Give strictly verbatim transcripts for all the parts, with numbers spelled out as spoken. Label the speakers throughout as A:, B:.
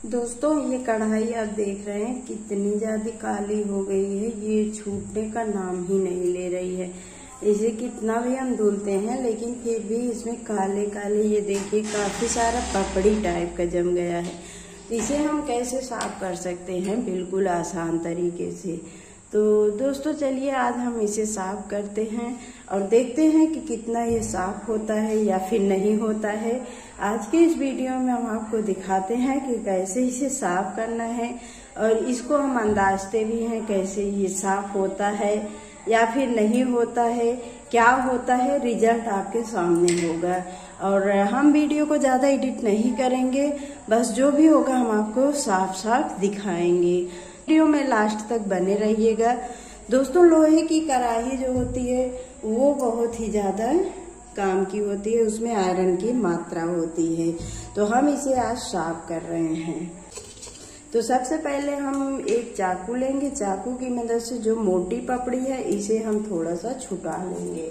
A: दोस्तों ये कढ़ाई आप देख रहे हैं कितनी ज्यादा काली हो गई है, ये छूटने का नाम ही नहीं ले रही है। इसे कितना भी हम धुलते हैं लेकिन फिर भी इसमें काले काले ये देखिए काफी सारा पपड़ी टाइप का जम गया है। इसे हम कैसे साफ कर सकते हैं बिल्कुल आसान तरीके से। तो दोस्तों चलिए आज हम इसे साफ करते हैं और देखते हैं कि कितना ये साफ होता है या फिर नहीं होता है। आज के इस वीडियो में हम आपको दिखाते हैं कि कैसे इसे साफ करना है और इसको हम अंदाजते भी हैं कैसे ये साफ होता है या फिर नहीं होता है, क्या होता है, रिजल्ट आपके सामने होगा। और हम वीडियो को ज़्यादा एडिट नहीं करेंगे, बस जो भी होगा हम आपको साफ साफ दिखाएंगे। वीडियो में लास्ट तक बने रहिएगा। दोस्तों लोहे की कढ़ाई जो होती है वो बहुत ही ज़्यादा काम की होती है, उसमें आयरन की मात्रा होती है, तो हम इसे आज साफ कर रहे हैं। तो सबसे पहले हम एक चाकू लेंगे, चाकू की मदद से जो मोटी पपड़ी है इसे हम थोड़ा सा छुटा लेंगे।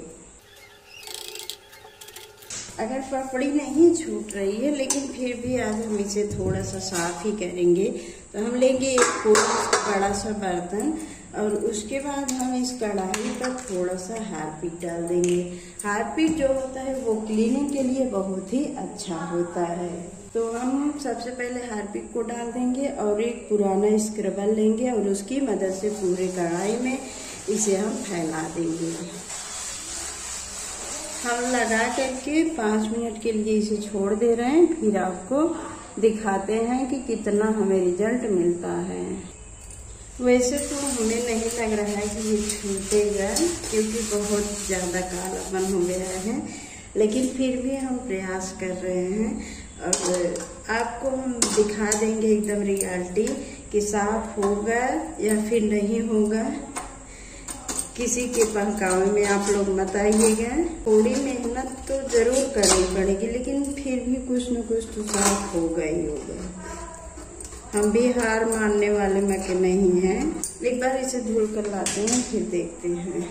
A: अगर पपड़ी नहीं छूट रही है लेकिन फिर भी आज हम इसे थोड़ा सा साफ ही करेंगे, तो हम लेंगे एक बड़ा सा बर्तन और उसके बाद हम इस कढ़ाई पर थोड़ा सा हार्पिक डाल देंगे। हार्पिक जो होता है वो क्लीनिंग के लिए बहुत ही अच्छा होता है। तो हम सबसे पहले हार्पिक को डाल देंगे और एक पुराना स्क्रबर लेंगे और उसकी मदद से पूरे कढ़ाई में इसे हम फैला देंगे। हम लगा करके पाँच मिनट के लिए इसे छोड़ दे रहे हैं, फिर आपको दिखाते हैं कि कितना हमें रिजल्ट मिलता है। वैसे तो हमें नहीं लग रहा है कि ये छूटेगा क्योंकि बहुत ज़्यादा कालापन हो गया है, लेकिन फिर भी हम प्रयास कर रहे हैं और आपको हम दिखा देंगे एकदम रियलिटी कि साफ होगा या फिर नहीं होगा। किसी के बहकावे में आप लोग मत आइएगा। थोड़ी मेहनत तो जरूर करनी पड़ेगी लेकिन फिर भी कुछ न कुछ तो साफ होगा ही होगा। हम भी हार मानने वाले मके नहीं हैं। एक बार इसे धुल कर लाते हैं फिर देखते हैं।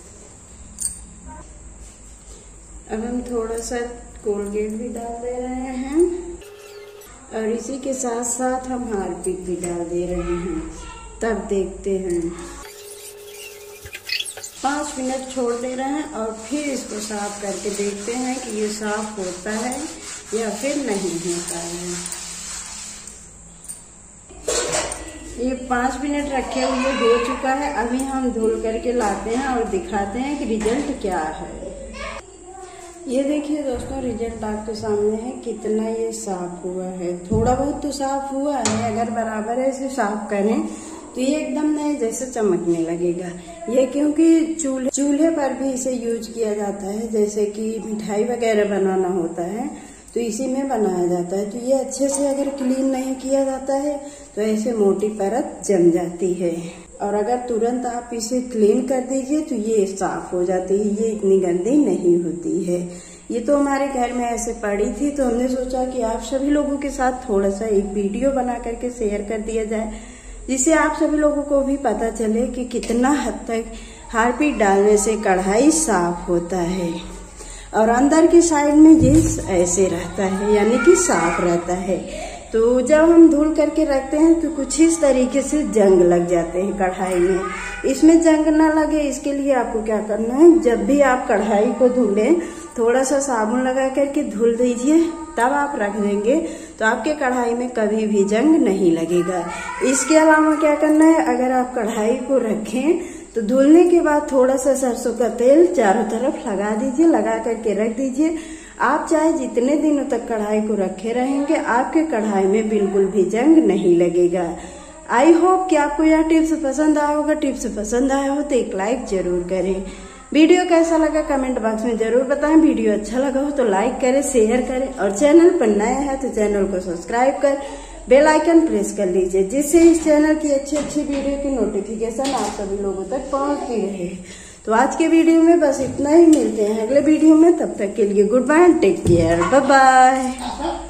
A: अब हम थोड़ा सा कोलगेट भी डाल दे रहे हैं और इसी के साथ साथ हम हार्पिक भी डाल दे रहे हैं। तब देखते हैं, पाँच मिनट छोड़ दे रहे हैं और फिर इसको साफ करके देखते हैं कि ये साफ होता है या फिर नहीं होता है। ये पाँच मिनट रखे हुए हो चुका है। अभी हम धुल करके लाते हैं और दिखाते हैं कि रिजल्ट क्या है। ये देखिए दोस्तों रिजल्ट आपके सामने है, कितना ये साफ हुआ है। थोड़ा बहुत तो साफ हुआ है, अगर बराबर है इसे साफ करें तो ये एकदम नए जैसे चमकने लगेगा। ये क्योंकि चूल्हे चूल्हे पर भी इसे यूज किया जाता है, जैसे कि मिठाई वगैरह बनाना होता है तो इसी में बनाया जाता है। तो ये अच्छे से अगर क्लीन नहीं किया जाता है तो ऐसे मोटी परत जम जाती है और अगर तुरंत आप इसे क्लीन कर दीजिए तो ये साफ हो जाती है, ये इतनी गंदी नहीं होती है। ये तो हमारे घर में ऐसे पड़ी थी तो हमने सोचा कि आप सभी लोगों के साथ थोड़ा सा एक वीडियो बना करके शेयर कर दिया जाए, जिससे आप सभी लोगों को भी पता चले कि कितना हद तक हार्पिक डालने से कढ़ाई साफ होता है। और अंदर की साइड में ये ऐसे रहता है यानी कि साफ रहता है। तो जब हम धुल करके रखते हैं तो कुछ इस तरीके से जंग लग जाते हैं कढ़ाई में। इसमें जंग ना लगे इसके लिए आपको क्या करना है, जब भी आप कढ़ाई को धुलें थोड़ा सा साबुन लगा करके धुल दीजिए, तब आप रख देंगे तो आपके कढ़ाई में कभी भी जंग नहीं लगेगा। इसके अलावा क्या करना है, अगर आप कढ़ाई को रखें तो धुलने के बाद थोड़ा सा सरसों का तेल चारों तरफ लगा दीजिए, लगा करके रख दीजिए। आप चाहे जितने दिनों तक कढ़ाई को रखे रहेंगे आपके कढ़ाई में बिल्कुल भी जंग नहीं लगेगा। आई होप कि आपको यह टिप्स पसंद आया होगा। टिप्स पसंद आया हो तो एक लाइक जरूर करें। वीडियो कैसा लगा कमेंट बॉक्स में जरूर बताएं। वीडियो अच्छा लगा हो तो लाइक करें, शेयर करें और चैनल पर नए हैं तो चैनल को सब्सक्राइब कर बेल आइकन प्रेस कर लीजिए, जिससे इस चैनल की अच्छी अच्छी वीडियो की नोटिफिकेशन आप सभी लोगों तक पहुंचती रहे। तो आज के वीडियो में बस इतना ही, मिलते हैं अगले वीडियो में। तब तक के लिए good bye and take care, bye bye.